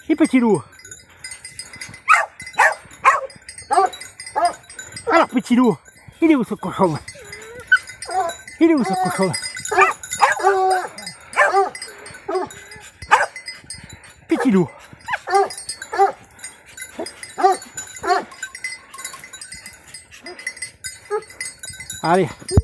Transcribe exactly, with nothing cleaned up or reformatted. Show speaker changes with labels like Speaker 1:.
Speaker 1: les petits loups. Alors petit loup, il est où ce cochon? Il est où ce cochon? Petit loup. Allez.